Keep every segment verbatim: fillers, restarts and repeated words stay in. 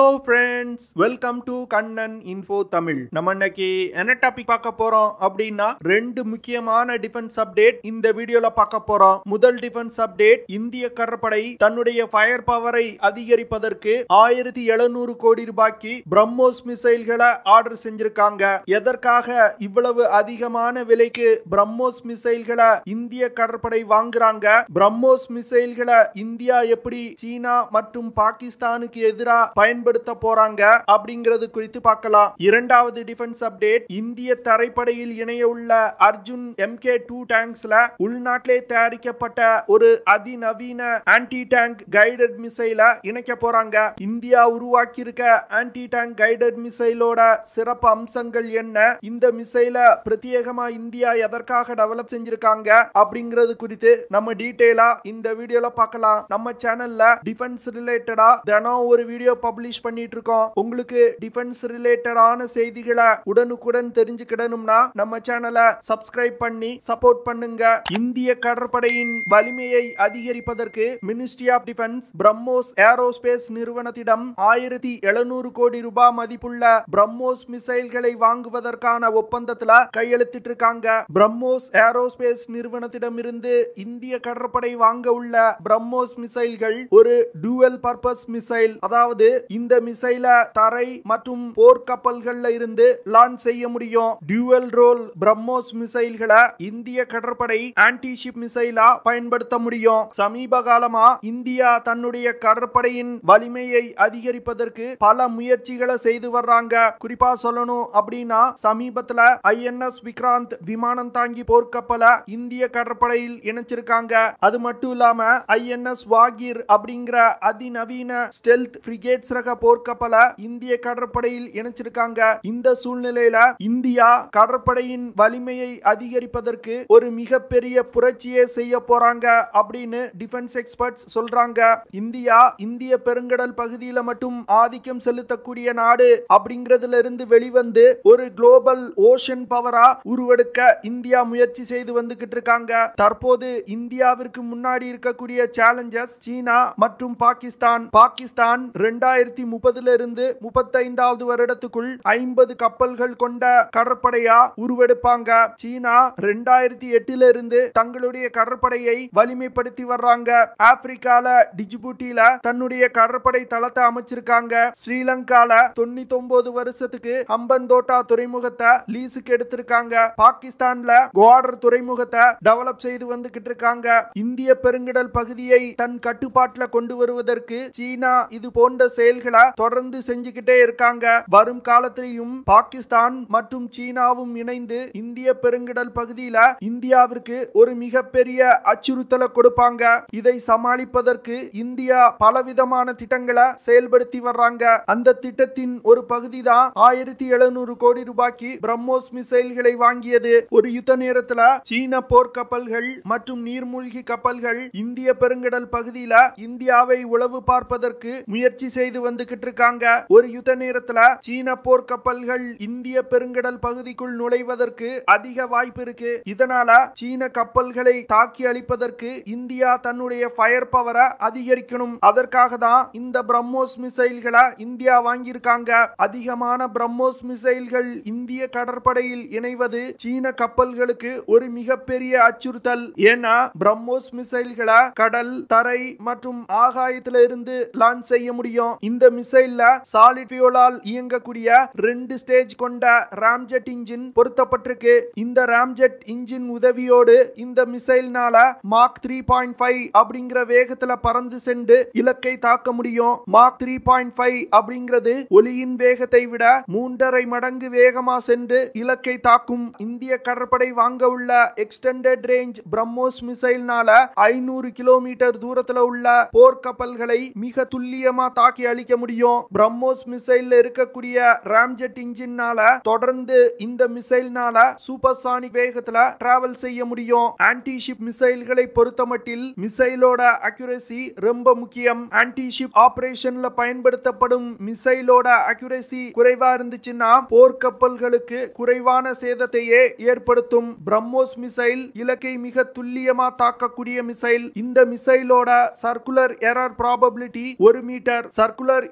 Hello friends, welcome to Kannan Info Tamil. நம்ம இன்னைக்கு என்ன டாபிக் பார்க்க போறோம் அப்படின்னா ரெண்டு முக்கியமான டிஃபென்ஸ் அப்டேட் இந்த வீடியோல பார்க்க போறோம். முதல் டிஃபென்ஸ் அப்டேட், இந்திய கடற்படை தன்னுடைய ஃபயர் பவரை அதிகரிப்பதற்கு ஆயிரத்தி எழுநூறு கோடி ரூபாய்க்கு பிரம்மோஸ் மிசைல்களை ஆர்டர் செஞ்சிருக்காங்க. எதற்காக இவ்வளவு அதிகமான விலைக்கு பிரம்மோஸ் மிசைல்களை இந்திய கடற்படை வாங்குறாங்க? பிரம்மோஸ் மிசைல்களை இந்தியா எப்படி சீனா மற்றும் பாகிஸ்தானுக்கு எதிராக பயன்படுத்த போறாங்க அப்படிங்கிறது குறித்து பார்க்கலாம். இரண்டாவது டிஃபென்ஸ் அப்டேட், இந்திய தரைப்படையில் இணைய உள்ள அர்ஜுன் எம் கே டூ டேங்க்ஸ்ல உள்நாட்டிலே தயாரிக்கப்பட்ட ஒரு அதிநவீன ஆன்டி டேங்க் கைடட் மிசைலை இணைக்க போறாங்க. இந்தியா உருவாக்கி இருக்க ஆன்டி டேங்க் கைடட் மிசைலோட சிறப்பு அம்சங்கள் என்ன, இந்த மிசைலை பிரத்யேகமா இந்தியா எதற்காக டெவலப் செஞ்சிருக்காங்க அப்படிங்கிறது குறித்து நம்ம டீடைலா இந்த வீடியோல பார்க்கலாம். நம்ம சேனல்ல டிஃபென்ஸ் ரிலேட்டடா தினம் ஒரு வீடியோ பப்ளிஷ் பண்ணிட்டு இருக்கோம். உங்களுக்கு டிஃபென்ஸ் ரிலேட்டடான செய்திகளை உடனுக்குடன் தெரிஞ்சுக்கிடணும்னா நம்ம சேனலை சப்ஸ்கிரைப் பண்ணி சப்போர்ட் பண்ணுங்க. இந்திய கடற்படையின் வலிமையை அதிகரிப்பதற்கு ministry of defence BrahMos aerospace நிறுவனத்திடம் ஆயிரத்தி எழுநூறு கோடி ரூபாய் மதிப்புள்ள பிரம்மோஸ் மிசைல்களை வாங்குவதற்கான ஒப்பந்தத்துல கையெழுத்திட்டு இருக்காங்க. பிரம்மோஸ் ஏரோஸ்பேஸ் நிறுவனத்திடம் இருந்து இந்திய கடற்படை வாங்க உள்ள பிரம்மோஸ் மிசைல்கள் ஒரு டூவல் பர்பஸ் மிசைல், அதாவது இந்த மிசைல தரை மற்றும் போர்க்கப்பல்கள்ல இருந்து லான்ச் செய்ய முடியும். டியூவல் ரோல் பிரம்மோஸ் மிசைல்களை இந்திய கடற்படை ஆன்டி ஷிப் மிசைலா பயன்படுத்த முடியும். சமீப காலமா இந்தியா தன்னுடைய கடற்படையின் வலிமையை அதிகரிப்பதற்கு பல முயற்சிகளை செய்து வர்றாங்க. குறிப்பா சொல்லணும் அப்படின்னா சமீபத்துல ஐ என் எஸ் விக்ராந்த் விமானம் தாங்கி போர்க்கப்பலை இந்திய கடற்படையில் இணைச்சிருக்காங்க. அது மட்டும் இல்லாம ஐ என் எஸ் வாகிர் அப்படிங்கிற அதிநவீன ஸ்டெல்த் ஃப்ரிகேட்ஸ் ரக போர்க்கப்பலை இந்திய கடற்படையில் இணைச்சிருக்காங்க. இந்த சூழ்நிலையில இந்தியா கடற்படையின் வலிமையை அதிகரிப்பதற்கு ஒரு மிகப்பெரிய புரட்சியை செய்ய போறாங்க அப்படின்னு டிஃபென்ஸ் எக்ஸ்பர்ட்ஸ் சொல்றாங்க. இந்தியா இந்திய பெருங்கடல் பகுதியில மட்டும் ஆதிக்கம் செலுத்தக்கூடிய நாடு அப்படிங்கிறதுல இருந்து வெளிவந்து ஒரு குளோபல் ஓஷன் பவரா உருவெடுக்க இந்தியா முயற்சி செய்து வந்துகிட்டு இருக்காங்க. தற்போது இந்தியாவிற்கு முன்னாடி இருக்கக்கூடிய சேலஞ்சஸ் சீனா மற்றும் பாகிஸ்தான். பாகிஸ்தான் இரண்டாயிரத்தி முப்பதுல இருந்து முப்பத்தைந்தாவது வருடத்துக்குள் ஐம்பது கப்பல்கள் கொண்ட கடற்படையா உருவெடுப்பாங்க. சீனா இரண்டாயிரத்தி எட்டுல இருந்து தங்களுடைய கடற்படையை வலிமைப்படுத்தி வர்றாங்க. ஆப்பிரிக்கால டிஜிபூட்டில தன்னுடைய கடற்படை தளத்தை அமைச்சிருக்காங்க. ஸ்ரீலங்கால தொண்ணூத்தி ஒன்பது வருஷத்துக்கு ஹம்பன்தோட்டா துறைமுகத்தை லீஸுக்கு எடுத்திருக்காங்க. பாகிஸ்தான்ல குவாடர் துறைமுகத்தை டெவலப் செய்து வந்துகிட்டு இருக்காங்க. இந்திய பெருங்கடல் பகுதியை தன் கட்டுப்பாட்டில் கொண்டு வருவதற்கு சீனா இது போன்ற செயல்களை தொடர்ந்து செஞ்சுக்கிட்டே இருக்காங்க. வரும் காலத்திலும் பாகிஸ்தான் மற்றும் சீனாவும் இணைந்து இந்திய பெருங்கடல் பகுதியில இந்தியாவிற்கு ஒரு மிகப்பெரிய அச்சுறுத்தலை கொடுப்பாங்க. இதை சமாளிப்பதற்கு இந்தியா பலவிதமான திட்டங்களை செயல்படுத்தி வர்றாங்க. அந்த திட்டத்தின் ஒரு பகுதி தான் ஆயிரத்தி எழுநூறு கோடி ரூபாய்க்கு பிரம்மோஸ் மிசைல்களை வாங்கியது. ஒரு யுத்த நேரத்துல சீன போர்க்கப்பல்கள் மற்றும் நீர்மூழ்கி கப்பல்கள் இந்திய பெருங்கடல் பகுதியில இந்தியாவை உளவு பார்ப்பதற்கு முயற்சி செய்து வந்துகிட்டு இருக்காங்க. ஒரு யுத்த நேரத்துல சீன போர்க்கப்பல்கள் இந்திய பெருங்கடல் பகுதிக்குள் நுழைவதற்கு அதிக வாய்ப்பு இருக்கு. இதனால சீன கப்பல்களை தாக்கி அழிப்பதற்கு இந்தியா தன்னுடைய ஃபயர் பவரை அதிகரிக்கணும். அதற்காக தான் இந்த பிரம்மோஸ் மிசைல்களை இந்தியா வாங்கியிருக்காங்க. அதிகமான பிரம்மோஸ் மிசைல்கள் இந்திய கடற்படையில் இணைவது சீன கப்பல்களுக்கு ஒரு மிகப்பெரிய அச்சுறுத்தல். ஏன்னா பிரம்மோஸ் மிசைல்களை கடல், தரை மற்றும் ஆகாயத்தில இருந்து லான்ச் செய்ய முடியும். இந்த மிசைல்ல சாலிட் ஃபியூலால் இயங்கக்கூடிய ரெண்டு ஸ்டேஜ் கொண்ட ராம்ஜெட் இன்ஜின் பொருத்தப்பட்டிருக்கு. இந்த ராம்ஜெட் இன்ஜின் உதவியோடு இந்த மிசைல்னால மாக் த்ரீ பாயிண்ட் ஃபைவ் அப்படிங்கிற வேகத்துல பறந்து சென்று இலக்கை தாக்க முடியும். மாக் த்ரீ பாயிண்ட் ஃபைவ் அப்படிங்கிறது ஒலியின் வேகத்தை விட மூன்றரை மடங்கு வேகமா சென்று இலக்கை தாக்கும். இந்திய கடற்படை வாங்க உள்ள எக்ஸ்டெண்டட் ரேஞ்ச் பிரம்மோஸ் மிசைல்னால ஐநூறு கிலோமீட்டர் தூரத்துல உள்ள போர்க்கப்பல்களை மிக துல்லியமா தாக்கி அழிக்க முடியும். பிரம்மோஸ் மிசைல் இருக்கக்கூடிய ராம்ஜெட் இன்ஜின்னால தொடர்ந்து இந்த மிசைல்னால சூப்பர்சானிக் வேகத்துல டிராவல் செய்ய முடியும். ஆன்டி ஷிப் மிசைல்களை பொறுத்தமட்டில் மிசைலோட அக்யூரசி ரொம்ப முக்கியம். ஆன்டி ஷிப் ஆபரேஷன்ல பயன்படுத்தப்படும் மிசைலோட அக்யூரசி குறைவா இருந்துச்சுன்னா போர்க்கப்பல்களுக்கு குறைவான சேதத்தையே ஏற்படுத்தும். பிரம்மோஸ் மிசைல் இலக்கை மிக துல்லியமா தாக்கக்கூடிய மிசைல். இந்த மிசைலோட சர்க்குலர் எரர் ப்ராபபிலிட்டி ஒரு மீட்டர். சர்க்குலர்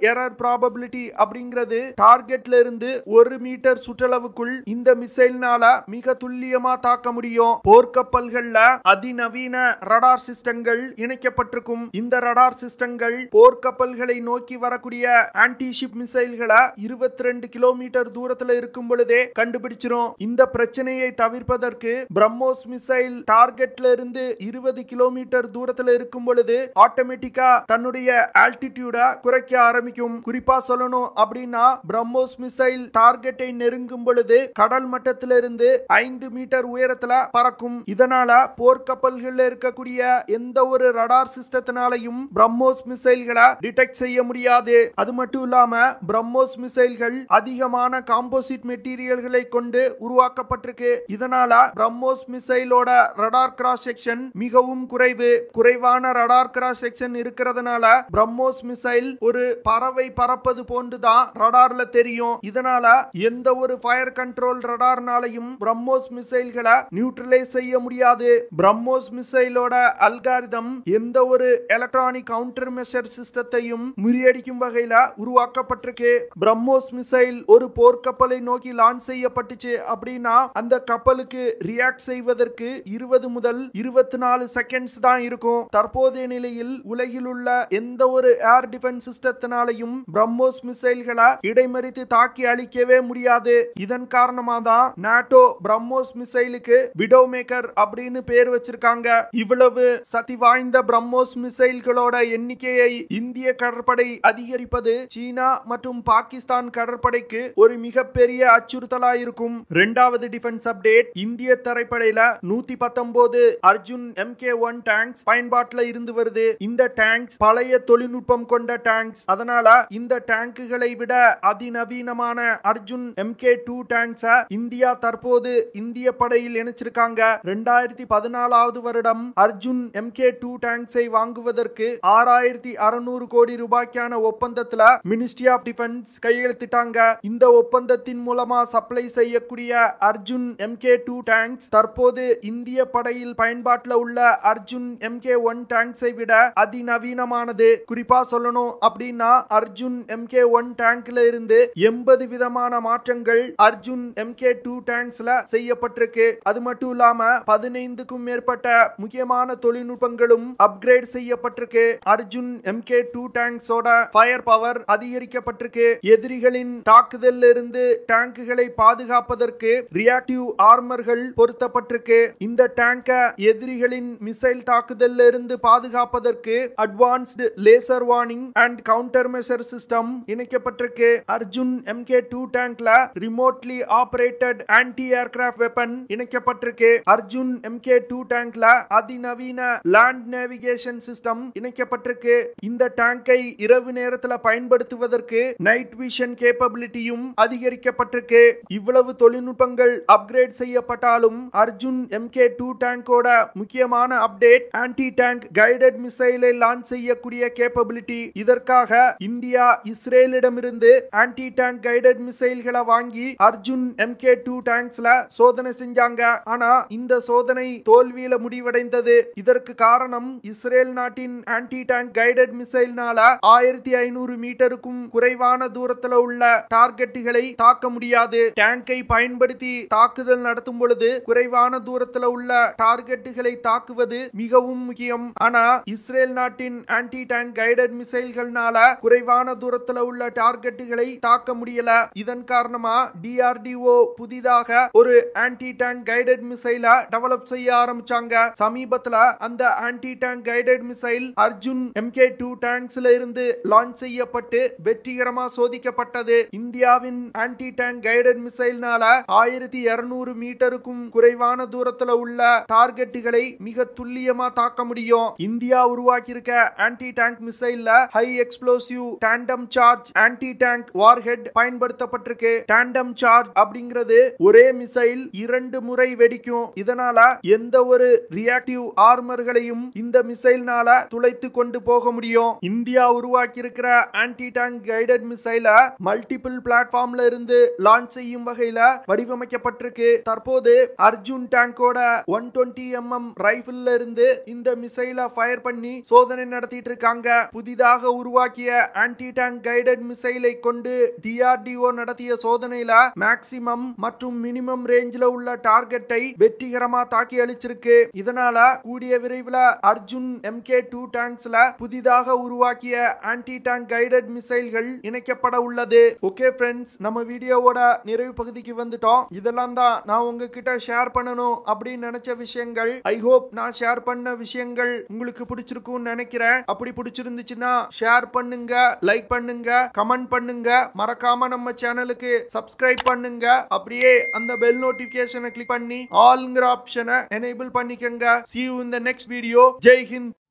எரர் ப்ராபபிலிட்டி அப்படிங்கிறது டார்கெட்ல இருந்து ஒரு மீட்டர் சுற்றளவுக்குள் இந்த மிசைல்னால மிக துல்லியமா தாக்க முடியும். போர்க்கப்பல்கள்ல அதிநவீன ரடார் சிஸ்டங்கள் இணைக்கப்பட்டிருக்கும். இந்த ரடார் சிஸ்டங்கள் போர்க்கப்பல்களை நோக்கி வரக்கூடிய ஆன்டி ஷிப் மிசைல்களை இருபத்தி ரெண்டு கிலோமீட்டர் தூரத்துல இருக்கும் பொழுதே கண்டுபிடிச்சிரும். இந்த பிரச்சனையை தவிர்ப்பதற்கு பிரம்மோஸ் மிசைல் டார்கெட்ல இருந்து இருபது கிலோமீட்டர் தூரத்துல இருக்கும் பொழுது ஆட்டோமேட்டிக்கா தன்னுடைய ஆல்டிடியூட குறைக்க ஆரம்பிக்கும். குறிப்பா சொல்லணும் அப்படின்னா பிரம்மோஸ் மிசைல் டார்கெட்டை நெருங்கும் பொழுது கடல் மட்டத்திலிருந்து ஐந்து மீட்டர் உயரத்துல பறக்கும். இதனால போர்க்கப்பல்கள் இருக்கக்கூடிய எந்த ஒரு ரடார் சிஸ்டத்தினாலையும் பிரம்மோஸ் மிசைல்களை டிடெக்ட் செய்ய முடியாது. அது மட்டும் இல்லாம பிரம்மோஸ் மிசைல்கள் அதிகமான காம்போசிட் மெட்டீரியல்களை கொண்டு உருவாக்கப்பட்டிருக்கு. இதனால பிரம்மோஸ் மிசைலோட ரடார் கிராஸ் செக்ஷன் மிகவும் குறைவு. குறைவான ரடார் கிராஸ் செக்ஷன் இருக்கிறதுனால பிரம்மோஸ் மிசைல் ஒரு பறவை பறப்பது போன்றுதான் ரடார்ல தெரியும். இதனால எந்த ஒரு ஃபயர் கண்ட்ரோல் ரடார்னாலையும் பிரம்மோஸ் மிசைல்களை நியூட்ரலைஸ் செய்ய முடியாது. பிரம்மோஸ் மிசைலோட அல்காரிதம் எந்த ஒரு எலக்ட்ரானிக் கவுண்டர் மெஷர் சிஸ்டத்தையும் முறியடிக்கும் வகையில உருவாக்கப்பட்டிருக்கு. பிரம்மோஸ் மிசைல் ஒரு போர்க்கப்பலை நோக்கி லான்ச் செய்யப்பட்டுச்சு அப்படின்னா அந்த கப்பலுக்கு ரியாக்ட் செய்வதற்கு இருபது முதல் இருபத்தி நாலு செகண்ட்ஸ் தான் இருக்கும். தற்போதைய நிலையில் உலகில் உள்ள எந்த ஒரு ஏர் டிஃபென்ஸ் சிஸ்டத்தினாலையும் பிரம்மோஸ் மிசைல்களை இடைமறித்து தாக்கி அழிக்கவே முடியாது. இதன் காரணமா தான் நாட்டோ பிரம்மோஸ் மிசைலுக்கு விடோ மேக்கர் அப்படின்னு பேர் வச்சிருக்காங்க. இவ்வளவு சக்தி வாய்ந்த பிரம்மோஸ் மிசைல்களோட எண்ணிக்கையை இந்திய கடற்படை அதிகரிப்பது சீனா மற்றும் பாகிஸ்தான் கடற்படைக்கு ஒரு மிகப்பெரிய அச்சுறுத்தலா இருக்கும். இரண்டாவது டிஃபென்ஸ் அப்டேட், இந்திய தரைப்படையில நூத்தி பத்தொன்பது Arjun M K one tanks பயன்பாட்டுல இருந்து வருது. இந்த டேங்க்ஸ் பழைய தொழில்நுட்பம் கொண்ட டேங்க்ஸ். அதனால இந்த டேங்குகளை விட அதிநவீனமான Arjun M K two tanks India தற்போது இந்திய படையில் இணைச்சிருக்காங்க. இரண்டாயிரத்தி பதினாலாவது வருடம் அர்ஜுன் எம் கே டூ டேங்க்ஸை வாங்குவதற்கு ஆறாயிரத்தி அறுநூறு கோடி ரூபாய்க்கான ஒப்பந்தத்துல மினிஸ்ட்ரி ஆஃப் டிஃபென்ஸ் கையெழுத்திட்டாங்க. இந்த ஒப்பந்தத்தின் மூலமா சப்ளை செய்யக்கூடிய Arjun M K two tanks தற்போது இந்திய படையில் பயன்பாட்டில் உள்ள அர்ஜுன் எம் கே ஒன் டேங்க்ஸை விட அதிநவீனமானது. குறிப்பா சொல்லணும் அப்படின்னா அர்ஜுன் எம் கே ஒன் டேங்க்ல இருந்து எண்பது விதமான மாற்றங்கள் அர்ஜுன் எம் கே டூ டேங்க்ஸ்ல செய்யப்பட்டிருக்கு. அது மட்டும் இல்லாம பதினைந்துக்கும் மேற்பட்ட முக்கியமான தொழில்நுட்பங்களும் அப்கிரேட் செய்யப்பட்டிருக்கு. அர்ஜுன் எம் கே டூ டேங்க்ஸோட ஃபயர் பவர் அதிகரிக்கப்பட்டிருக்கு. எதிரிகளின் தாக்குதலில் இருந்து டேங்குகளை பாதுகாப்பதற்கு ரியாக்டிவ் ஆர்மர்கள் பொருத்தப்பட்டிருக்கு. இந்த டேங்க எதிரிகளின் மிசைல் தாக்குதலில் இருந்து பாதுகாப்பதற்கு advanced laser warning and counter measure system இணைக்கப்பட்டிருக்கு. அர்ஜுன் எம் கே டூ டேங்க்ல remotely operated anti aircraft weapon இணைக்கப்பட்டிருக்கு. அர்ஜுன் எம் கே டூ டேங்க்ல அதிநவீன லேண்ட் நேவிகேஷன் சிஸ்டம் இணைக்கப்பட்டிருக்கு. இந்த டேங்கை இரவு நேரத்தில் பயன்படுத்துவதற்கு நைட் விஷன் கேப்பபிலிட்டியும் அதிகரிக்கப்பட்டிருக்கு. இவ்வளவு தொழில்நுட்பங்கள் அப்கிரேட் செய்யப்பட்டாலும் அர்ஜுன் எம் கே டூ டேங்கோட முக்கியமான அப்டேட் ஆன்டி டேங்க் கைடட் மிசைலை லான்ச் செய்யக்கூடிய கேப்பபிலிட்டி. இதற்காக இந்தியா இஸ்ரேலிடமிருந்து ஆன்டி டேங்க் கைடட் மிசைல்களை வாங்கி அர்ஜுன் எம் கே டூ டேங்க்ஸ்ல சோதனை செஞ்சாங்க. ஆனா இந்த சோதனை தோல்வியில முடிவடைந்தது. இதற்கு காரணம் இஸ்ரேல் நாட்டின் ஆன்டி டேங்க் கைடட் மிசைல்னால ஆயிரத்தி ஐநூறு மீட்டருக்கும் குறைவான தூரத்தில் உள்ள டார்கெட்டுகளை தாக்க முடியாது. டேங்கை பயன்படுத்தி தாக்குதல் நடத்தும் பொழுது குறைவான தூரத்தில் உள்ள டார்கெட்டுகளை தாக்குவது மிகவும் முக்கியம். ஆனா இஸ்ரேல் நாட்டின் ஆன்டி டேங்க் கைடட் மிசைல்கள்னால குறைவான தூரத்தில் உள்ள டார்கெட்டுகளை தாக்க முடியல. இதன் காரணமா டி ஆர் டி ஓ புதிதாக ஒரு ஆன்டி டேங்க் கைடட் மிசைல டெவலப் செய்ய ஆரம்பிச்சாங்க. சமீபத்துல அந்த anti tank guided missile Arjun M K two டேங்க்ஸ்ல இருந்து லான்ச் செய்யப்பட்டு வெற்றிகரமா சோதிக்கப்பட்டது. இந்தியாவின் ஆன்டி டேங்க் கைடட் மிசைல்னால ஆயிரத்தி இருநூறு மீட்டருக்கும் குறைவான தூரத்துல உள்ள டார்கெட்டுகளை மிக துல்லியமா தாக்க முடியும். இந்தியா உருவாக்கி இருக்க ஆன்டி டேங்க் மிசைல்ல high explosive tandem charge anti tank warhead பயன்படுத்தப்பட்டிருக்கு. டாண்டம் சார்ஜ் அப்படிங்கிறது ஒரே மிசைல் இரண்டு முறை வெடிக்கும். இதனால எந்த ஒரு ரியாக்டிவ் ஆர்மர்களையும் இந்த மிசைல்னால துளைத்து கொண்டு போக முடியும். இந்தியா உருவாக்கி இருக்கிற ஆன்டி டேங்க் கைடட் மிசைல மல்டிபிள் பிளாட்ஃபார்ம்ல இருந்து லான்ச் செய்யும் வகையில வடிவமைக்கப்பட்டிருக்கு. தற்போது அர்ஜுன் டேங்கோட ஒன் டுவெண்ட்டி எம் எம் ரைபிள்ல இருந்து இந்த மிசைல ஃபயர் பண்ணி சோதனை நடத்திட்டு இருக்காங்க. புதிதாக உருவாக்கிய ஆன்டி டேங்க் கைடட் மிசைலை கொண்டு டிஆர்டிஓ நடத்திய சோதனையில மேக்ஸிமம் மற்றும் மினிமம் ரேஞ்சில உள்ள டார்கெட்டை வெற்றிகரமா தாக்கி அளிச்சிருக்கு. இதனால கூடிய விரைவில் அர்ஜுன் எம்கே டூ டேங்க்ஸ்ல புதிதாக உருவாக்கிய ஆன்டி டேங்க் கைடட் மிசைல்கள் இணைக்கப்பட உள்ளது. ஓகே ஃப்ரெண்ட்ஸ், நம்ம வீடியோவோட நிறைவு பகுதிக்கு வந்துட்டோம். இதெல்லாம் தான் நான் உங்ககிட்ட ஷேர் பண்ணணும் அப்படின்னு நினைச்ச விஷயங்கள். ஐ ஹோப் நான் ஷேர் பண்ண விஷயங்கள் உங்களுக்கு பிடிச்சிருக்கும்னு நினைக்கிறேன். அப்படி பிடிச்சிருந்துச்சுன்னா ஷேர் பண்ணுங்க, லைக் பண்ணுங்க, கமெண்ட் பண்ணுங்க, மறக்காம நம்ம சேனலுக்கு சப்ஸ்கிரைப் பண்ணுங்க. அப்படியே அந்த பெல் நோட்டிபிகேஷனை கிளிக் பண்ணி ஆல்ங்கிற ஆப்ஷனை எனேபிள் பண்ணிக்கங்க. See you in the next video. Jai Hind.